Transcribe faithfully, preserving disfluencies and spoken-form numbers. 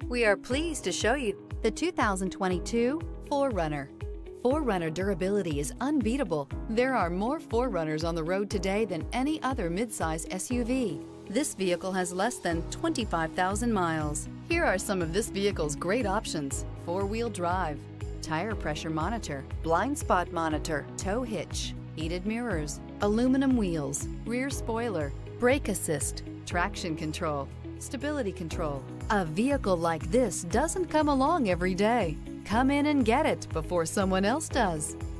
We are pleased to show you the two thousand twenty-two four runner. four runner durability is unbeatable. There are more four runners on the road today than any other midsize S U V. This vehicle has less than twenty-five thousand miles. Here are some of this vehicle's great options: four-wheel drive, tire pressure monitor, blind spot monitor, tow hitch, heated mirrors, aluminum wheels, rear spoiler, brake assist, traction control, stability control. A vehicle like this doesn't come along every day. Come in and get it before someone else does.